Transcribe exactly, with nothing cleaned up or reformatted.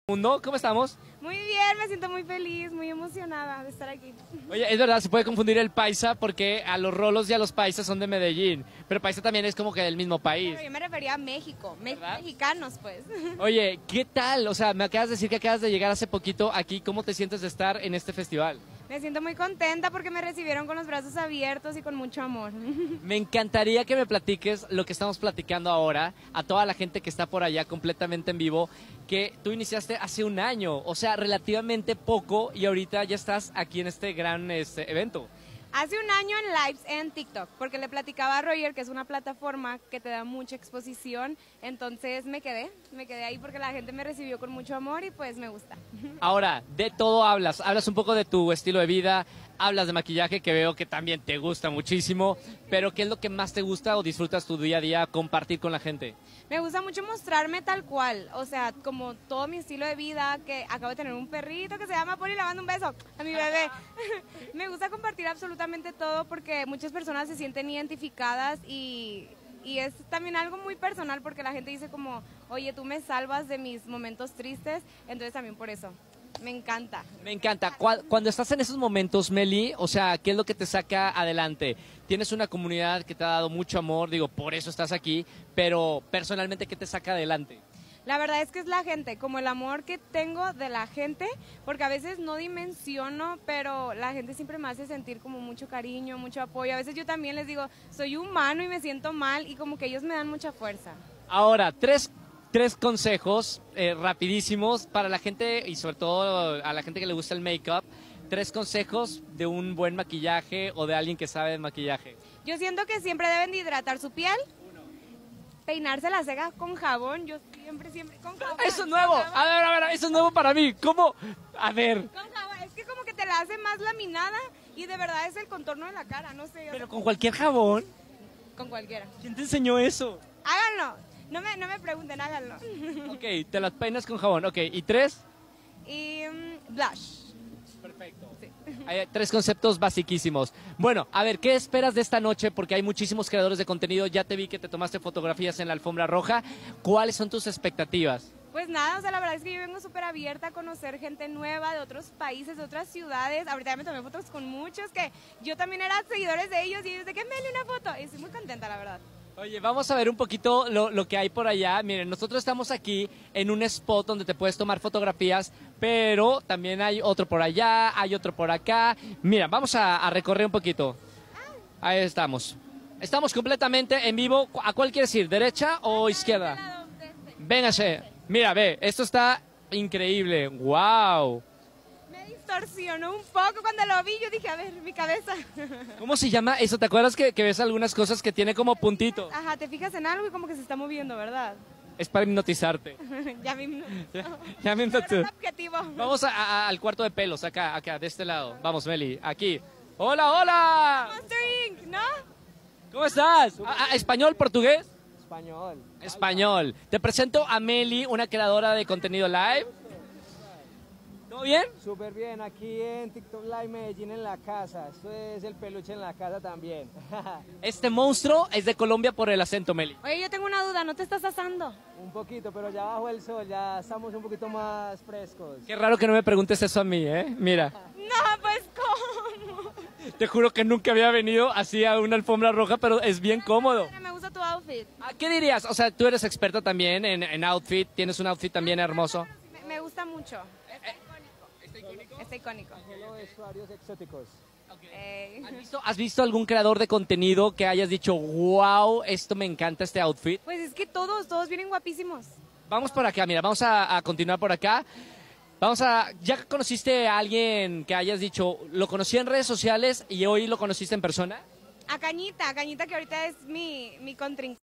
Mundo, ¿cómo estamos? Muy bien, me siento muy feliz, muy emocionada de estar aquí. Oye, es verdad, se puede confundir el paisa porque a los rolos y a los paisas son de Medellín, pero paisa también es como que del mismo país. Pero yo me refería a México, me ¿Verdad? mexicanos pues. Oye, ¿qué tal? O sea, me acabas de decir que acabas de llegar hace poquito aquí. ¿Cómo te sientes de estar en este festival? Me siento muy contenta porque me recibieron con los brazos abiertos y con mucho amor. Me encantaría que me platiques lo que estamos platicando ahora a toda la gente que está por allá completamente en vivo, que tú iniciaste hace un año, o sea, relativamente poco, y ahorita ya estás aquí en este gran este, evento. Hace un año en lives en TikTok, porque le platicaba a Roger que es una plataforma que te da mucha exposición, entonces me quedé, me quedé ahí porque la gente me recibió con mucho amor y pues me gusta. Ahora, de todo hablas, hablas un poco de tu estilo de vida, hablas de maquillaje, que veo que también te gusta muchísimo, pero ¿qué es lo que más te gusta o disfrutas tu día a día compartir con la gente? Me gusta mucho mostrarme tal cual, o sea, como todo mi estilo de vida, que acabo de tener un perrito que se llama Poli, le mando un beso a mi bebé. Me gusta compartir absolutamente todo porque muchas personas se sienten identificadas y, y es también algo muy personal porque la gente dice como, oye, tú me salvas de mis momentos tristes, entonces también por eso. Me encanta. Me encanta. Cuando estás en esos momentos, Meli, o sea, ¿qué es lo que te saca adelante? Tienes una comunidad que te ha dado mucho amor, digo, por eso estás aquí, pero personalmente, ¿qué te saca adelante? La verdad es que es la gente, como el amor que tengo de la gente, porque a veces no dimensiono, pero la gente siempre me hace sentir como mucho cariño, mucho apoyo. A veces yo también les digo, soy humano y me siento mal y como que ellos me dan mucha fuerza. Ahora, tres Tres consejos eh, rapidísimos para la gente y sobre todo a la gente que le gusta el make-up. Tres consejos de un buen maquillaje o de alguien que sabe de maquillaje. Yo siento que siempre deben de hidratar su piel, peinarse las cejas con jabón. Yo siempre, siempre con jabón. Eso es nuevo. A ver, a ver, eso es nuevo para mí. ¿Cómo? A ver. Con jabón. Es que como que te la hace más laminada y de verdad es el contorno de la cara, no sé. Pero con cualquier jabón. Con cualquiera. ¿Quién te enseñó eso? Háganlo. No me, no me pregunten, háganlo. Ok, te las peinas con jabón. Ok, ¿y tres? Y um, blush. Perfecto. Sí. Hay tres conceptos basiquísimos. Bueno, a ver, ¿qué esperas de esta noche? Porque hay muchísimos creadores de contenido. Ya te vi que te tomaste fotografías en la alfombra roja. ¿Cuáles son tus expectativas? Pues nada, o sea, la verdad es que yo vengo súper abierta a conocer gente nueva de otros países, de otras ciudades. Ahorita ya me tomé fotos con muchos que yo también era seguidores de ellos y ellos de que me dio una foto. Y estoy muy contenta, la verdad. Oye, vamos a ver un poquito lo, lo que hay por allá. Miren, nosotros estamos aquí en un spot donde te puedes tomar fotografías, pero también hay otro por allá, hay otro por acá. Mira, vamos a, a recorrer un poquito. Ahí estamos. Estamos completamente en vivo. ¿A cuál quieres ir? ¿Derecha o izquierda? Véngase. Mira, ve, esto está increíble. ¡Wow! Me distorsionó un poco cuando lo vi, yo dije, a ver, mi cabeza. ¿Cómo se llama eso? ¿Te acuerdas que, que ves algunas cosas que tiene como puntitos? Ajá, te fijas en algo y como que se está moviendo, ¿verdad? Es para hipnotizarte. Ya me Ya, ya me hipnotizó. Era un objetivo. Vamos a- a- al cuarto de pelos, acá, acá, de este lado. Vamos, Meli, aquí. ¡Hola, hola! Monster incorporated, ¿no? ¿Cómo estás? ¿A- a- ¿Español, portugués? Español. Español. Te presento a Meli, una creadora de contenido live. ¿Todo bien? Súper bien, aquí en TikTok Live Medellín en la casa. Esto es el peluche en la casa también. Este monstruo es de Colombia por el acento, Meli. Oye, yo tengo una duda, ¿no te estás asando? Un poquito, pero ya bajo el sol, ya estamos un poquito más frescos. Qué raro que no me preguntes eso a mí, ¿eh? Mira, No, pues ¿cómo? te juro que nunca había venido así a una alfombra roja, pero es bien cómodo. Me gusta tu outfit. ¿A ¿Qué dirías? O sea, tú eres experta también en, en outfit, tienes un outfit también hermoso. Me, me gusta mucho. Está icónico. Solo vestuarios exóticos. Ey. ¿Has visto, has visto algún creador de contenido que hayas dicho, wow, esto me encanta, este outfit? Pues es que todos, todos vienen guapísimos. Vamos por acá, mira, vamos a, a continuar por acá. Vamos a, ¿ya conociste a alguien que hayas dicho, lo conocí en redes sociales y hoy lo conociste en persona? A Cañita, a Cañita que ahorita es mi, mi contrincante.